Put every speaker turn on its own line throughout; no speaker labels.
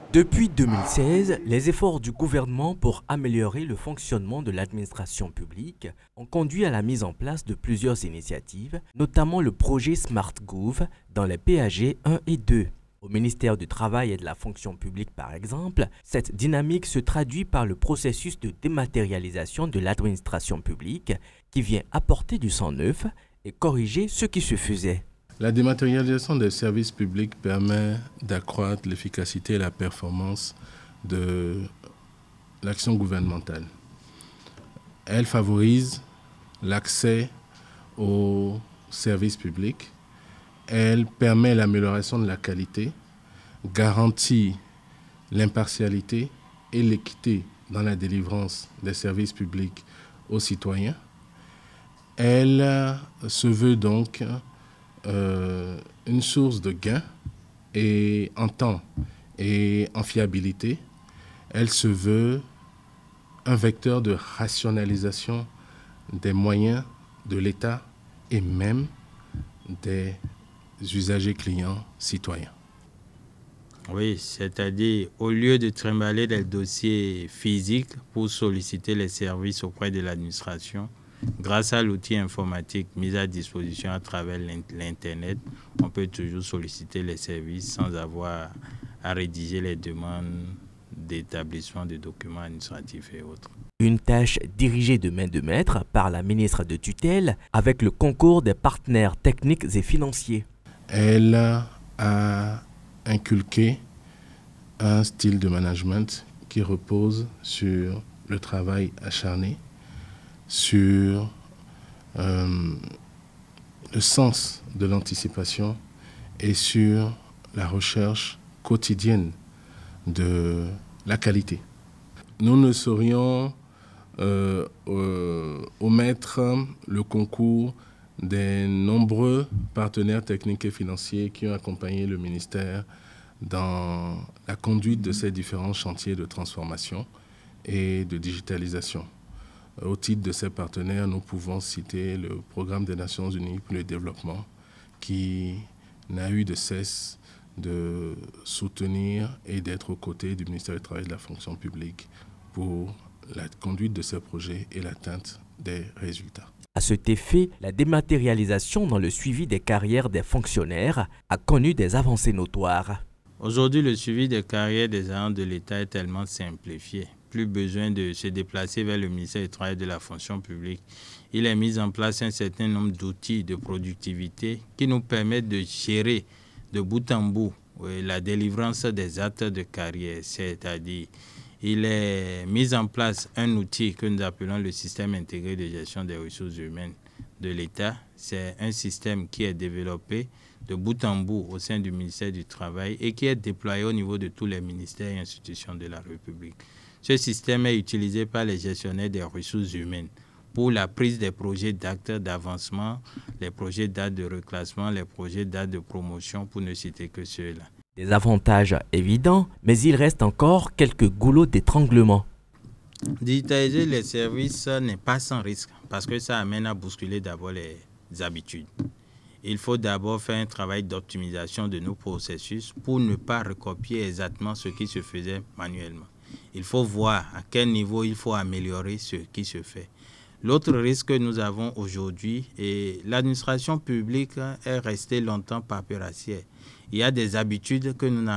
Depuis 2016, les efforts du gouvernement pour améliorer le fonctionnement de l'administration publique ont conduit à la mise en place de plusieurs initiatives, notamment le projet SmartGouv dans les PAG 1 et 2. Au ministère du Travail et de la Fonction publique, par exemple, cette dynamique se traduit par le processus de dématérialisation de l'administration publique qui vient apporter du sang neuf et corriger ce qui se faisait.
La dématérialisation des services publics permet d'accroître l'efficacité et la performance de l'action gouvernementale. Elle favorise l'accès aux services publics. Elle permet l'amélioration de la qualité, garantit l'impartialité et l'équité dans la délivrance des services publics aux citoyens. Elle se veut donc une source de gain et en temps et en fiabilité. Elle se veut un vecteur de rationalisation des moyens de l'État et même des usagers clients citoyens.
Oui, c'est-à-dire au lieu de trimballer des dossiers physiques pour solliciter les services auprès de l'administration, grâce à l'outil informatique mis à disposition à travers l'Internet, on peut toujours solliciter les services sans avoir à rédiger les demandes d'établissement de documents administratifs et autres.
Une tâche dirigée de main de maître par la ministre de tutelle avec le concours des partenaires techniques et financiers.
Elle a inculqué un style de management qui repose sur le travail acharné, sur le sens de l'anticipation et sur la recherche quotidienne de la qualité. Nous ne saurions omettre le concours des nombreux partenaires techniques et financiers qui ont accompagné le ministère dans la conduite de ces différents chantiers de transformation et de digitalisation. Au titre de ces partenaires, nous pouvons citer le Programme des Nations Unies pour le développement qui n'a eu de cesse de soutenir et d'être aux côtés du ministère du Travail et de la Fonction publique pour la conduite de ces projets et l'atteinte des résultats.
À cet effet, la dématérialisation dans le suivi des carrières des fonctionnaires a connu des avancées notoires.
Aujourd'hui, le suivi des carrières des agents de l'État est tellement simplifié. Plus besoin de se déplacer vers le ministère du Travail et de la Fonction publique. Il est mis en place un certain nombre d'outils de productivité qui nous permettent de gérer de bout en bout la délivrance des actes de carrière. C'est-à-dire, il est mis en place un outil que nous appelons le système intégré de gestion des ressources humaines de l'État. C'est un système qui est développé de bout en bout au sein du ministère du Travail et qui est déployé au niveau de tous les ministères et institutions de la République. Ce système est utilisé par les gestionnaires des ressources humaines pour la prise des projets d'actes d'avancement, les projets d'actes de reclassement, les projets d'actes de promotion, pour ne citer que ceux-là.
Des avantages évidents, mais il reste encore quelques goulots d'étranglement.
Digitaliser les services n'est pas sans risque parce que ça amène à bousculer d'abord les habitudes. Il faut d'abord faire un travail d'optimisation de nos processus pour ne pas recopier exactement ce qui se faisait manuellement. Il faut voir à quel niveau il faut améliorer ce qui se fait. L'autre risque que nous avons aujourd'hui, est l'administration publique est restée longtemps paperassière. Il y a des habitudes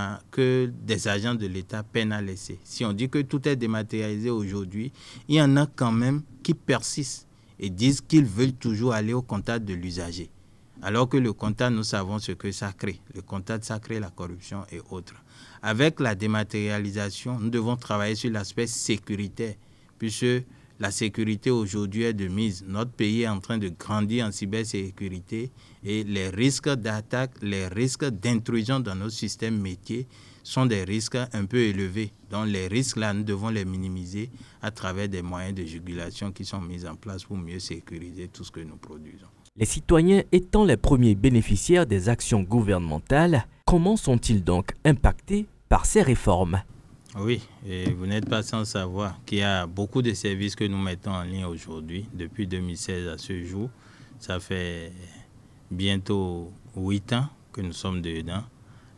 que des agents de l'État peinent à laisser. Si on dit que tout est dématérialisé aujourd'hui, il y en a quand même qui persistent et disent qu'ils veulent toujours aller au contact de l'usager. Alors que le contact, nous savons ce que ça crée. Le contact, ça crée la corruption et autres. Avec la dématérialisation, nous devons travailler sur l'aspect sécuritaire, puisque la sécurité aujourd'hui est de mise. Notre pays est en train de grandir en cybersécurité et les risques d'attaque, les risques d'intrusion dans nos systèmes métiers sont des risques un peu élevés. Donc les risques-là, nous devons les minimiser à travers des moyens de jugulation qui sont mis en place pour mieux sécuriser tout ce que nous produisons.
Les citoyens étant les premiers bénéficiaires des actions gouvernementales, comment sont-ils donc impactés par ces réformes?
Oui, et vous n'êtes pas sans savoir qu'il y a beaucoup de services que nous mettons en ligne aujourd'hui, depuis 2016 à ce jour. Ça fait bientôt 8 ans que nous sommes dedans.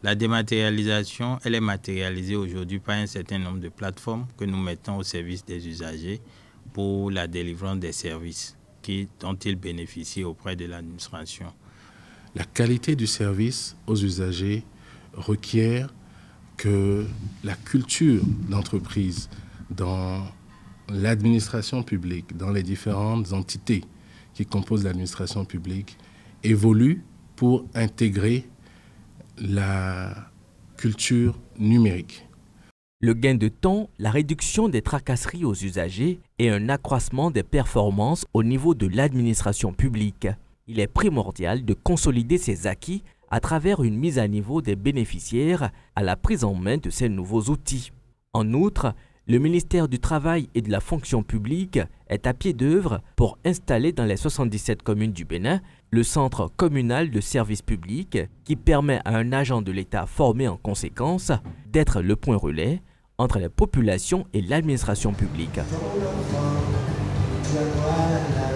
La dématérialisation, elle est matérialisée aujourd'hui par un certain nombre de plateformes que nous mettons au service des usagers pour la délivrance des services dont ils bénéficient auprès de l'administration.
La qualité du service aux usagers requiert que la culture d'entreprise dans l'administration publique, dans les différentes entités qui composent l'administration publique, évolue pour intégrer la culture numérique.
Le gain de temps, la réduction des tracasseries aux usagers et un accroissement des performances au niveau de l'administration publique. Il est primordial de consolider ces acquis à travers une mise à niveau des bénéficiaires à la prise en main de ces nouveaux outils. En outre, le ministère du Travail et de la Fonction publique est à pied d'œuvre pour installer dans les 77 communes du Bénin le centre communal de service public qui permet à un agent de l'État formé en conséquence d'être le point relais entre les populations et l'administration publique.